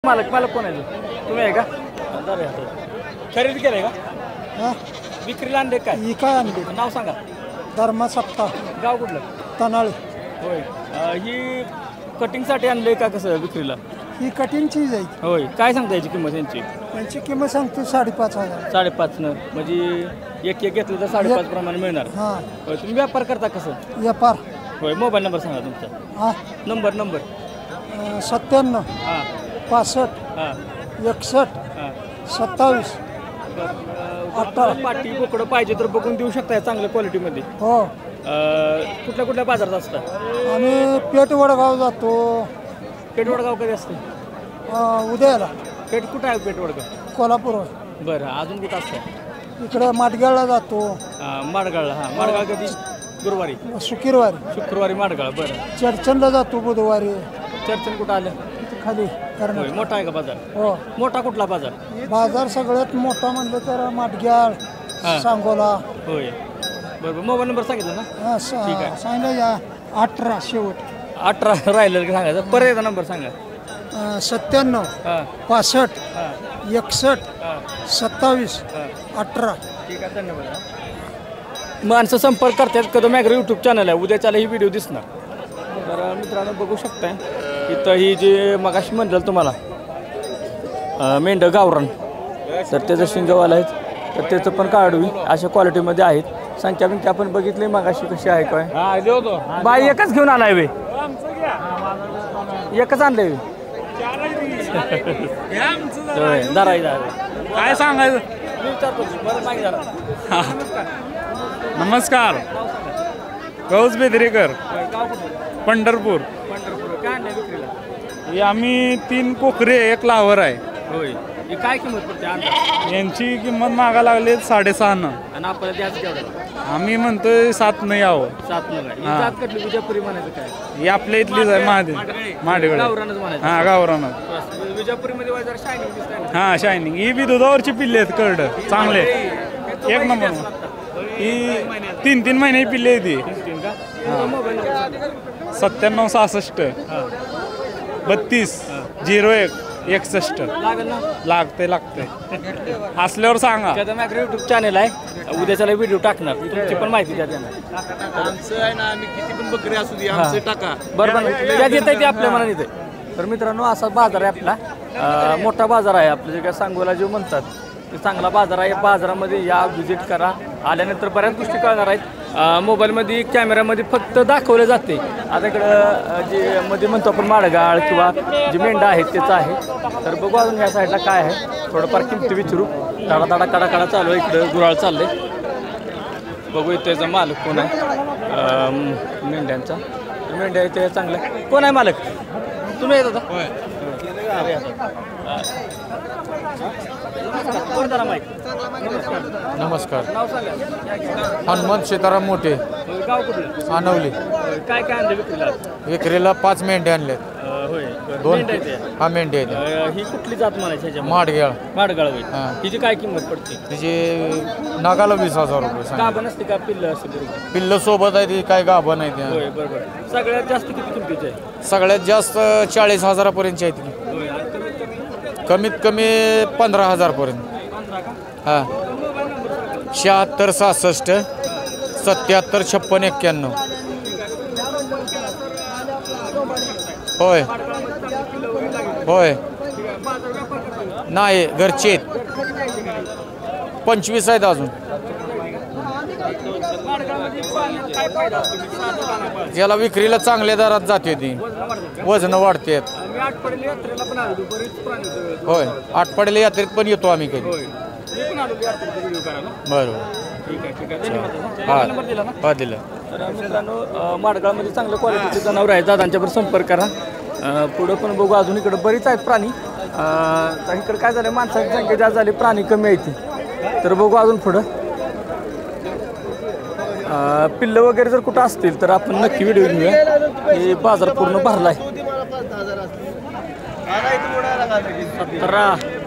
मालक कोण आहे तुम्ही आहे का? खरेदी केलंय का? हां विक्रीला आणले काय? ही काय आणली? नाव सांगा. धर्मा सप्ताह गाव कुठलं? तनाळी. होय. ही कटिंगसाठी आणले का कसं विक्रीला? ही कठीण चीज आहे. होय. काय सांगता याची किंमत यांची? यांची किंमत सांगतो 5,500. 5.5 म्हणजे एक घेतलं तर 5.5 प्रमाणे मिळणार. हां होय. तुम्ही व्यापार करता कसं? व्यापार. होय. मोबाईल नंबर सांगा तुमचा. हां नंबर 97 हां 65 हां 61 हां 27. पाटी बोकडं पाहिजे तर बघून देऊ शकता चांगल्या क्वालिटीमध्ये. हो कुठल्या बाजारात असतात? आम्ही पेठ वडगाव जातो. पेठ वडगाव कधी असते? उद्याला. पेठ कुठं आहे? पेठ वडगाव कोल्हापूर. बरं. अजून कुठं असतं? इकडे माटग्याला जातो. माडगाळला. हां माडगाळ कधी? गुरुवारी शुक्रवारी माडगाळ. बरं. चर्चनला जातो बुधवारी. चर्चन कुठं आलं? खाली होय. मोठा आहे का बाजार? हो मोठा कुठला बाजार? बाजार सगळ्यात मोठा म्हणलं तर माटग्याळ सांगोला. होय. बरोबर. मोबाईल नंबर सांगितलं ना? हां ठीक आहे. सांगितलं या 18 शेवट. 18 राहिलेलं का सांगायचं? परत नंबर सांगा. 97 हां 65 हां 61 हां 27 हां 18. ठीक आहे. धन्यवाद. माणसं संपर्क करतात. कदम ॲग्रो यूट्यूब चॅनल आहे. उद्याच्याला ही व्हिडिओ दिसणार. तर मित्रांनो बघू शकताय इथं ही जे मगाशी म्हणलं तुम्हाला मेंढं गावरान, तर त्याचं शिंगवाला आहेत, तर त्याचं पण काढवी अशा क्वालिटीमध्ये आहेत. संख्या बिंख्या आपण बघितली मगाशी कशी आहे काय. बाई एकच घेऊन आलाय वे? एकच आणलंय वे? जरा काय सांगायचं? मी विचारतो बरं सांग जरा. नमस्कार. गौस बेदरेकर, गाव कुठलं? पंढरपूर. काय आणलंय विक्रीला? हे आम्ही 3 कोकरे 1 लावर आहे. होय. ही काय किंमत पडते आणता? यांची किंमत मागा लागली 6.5. आणि आपल्याला द्यायचं केवढं? आम्ही म्हणतोय 7 न यावं. 7 नग आहे. हां. जात कटली विजापुरी म्हणायचं काय? ही आपल्या इथलीच आहे महादेव माडेगड. गावरानच म्हणायचं. हां गावरानं. विजापुरीमध्ये जरा शायनिंग दिसतंय ना? हां शायनिंग. ही बी दुधावरची पिल्ले आहेत करड चांगले. एक नंबर. ही 3 महिने पिल्ले आहे ती. का? तुमचा मोबाईल नंबर सांगा. 97 66 32 01 61. लागेल ना? लागते असल्यावर सांगा. कदम ॲग्रो यूट्यूब चॅनल आहे. उद्याच्याला व्हिडिओ टाकणार. तुमची पण माहिती द्या त्यांना. आमचं आहे ना, आम्ही किती पण बकरी असू दे आमचं टाका. बरोबर. ज्या येत आहे ते आपल्या मनात येते. तर मित्रांनो असा बाजार आहे आपला. मोठा बाजार आहे आपलं, जे काय सांगोला जे म्हणतात ते चांगला बाजार आहे. बाजारामध्ये या व्हिजिट करा. आल्यानंतर बऱ्याच गोष्टी कळणार आहेत. मोबाईलमध्ये कॅमेऱ्यामध्ये फक्त दाखवलं जाते. आता इकडं जे मध्ये म्हणतो आपण माडगाळ किंवा जे मेंढा आहेत त्याचं आहे. तर बघू अजून ह्या साईडला काय आहे. थोडंफार किमती विचारू. दाडा कडा चालू आहे. इकडं गुराळ चाललंय. बघू इथं त्याचा मालक कोण आहे मेंढ्यांचा. मेंढ्या इथे चांगलं आहे. कोण आहे मालक? तुम्ही येत होता? नमस्कार. नाव सांगा. हनुमंत सीताराम मोठे, गाव कुठलं? आणवली. काय आणलं विक्रीला? विक्रीला 5 मेंढ्या आणल्यात. होय. 2 मेंढ्या आहेत या. हा मेंढ्या आहेत. ही कुठली जात म्हणायची ह्याच्या? माडगेळ. माडगाळ होईल. हां. हिची काय किंमत पडते? तिचे नागाला 20,000 रुपये सांग. गाभण असते का पिल्लं असते? बरोबर. पिल्लं सोबत आहे ती काय गाभण आहे त्या. होय बरोबर. सगळ्यात जास्त किती किमतीचे आहे? सगळ्यात जास्त 40,000 पर्यंतची आहे ती. होय. आणि कमीत कमी 15,000 पर्यंत. 15 का? हां. 76 66 77 56 91. होय होय. नाही घरचे आहेत. 25 आहेत अजून. ज्याला विक्रीला चांगल्या दरात जाते ती. वजन वाढते. मी आठवड्याला यात्रेला पण आलो. बरेच प्राणी होते. होय. आठवड्याला यात्रेत पण येतो आम्ही कधी. होय. मी पण आलो यात्रेचा व्हिडिओ करायला. बरोबर. ठीक आहे. धन्यवाद. हां नंबर दिला ना? हा दिलं. तर मित्रांनो माडगाळमध्ये चांगल्या क्वालिटीचे जनावर आहेत. दादांच्यावर संपर्क करा. पुढं पण बघू. अजून इकडं बरीच आहेत प्राणी. तर इकडं काय झालं, माणसाची संख्या जास्त झाली, प्राणी कमी आहेत. तर बघू अजून पुढं पिल्लं वगैरे जर कुठं असतील तर आपण नक्की व्हिडिओ घेऊया. हे बाजार पूर्ण भरला आहे. 17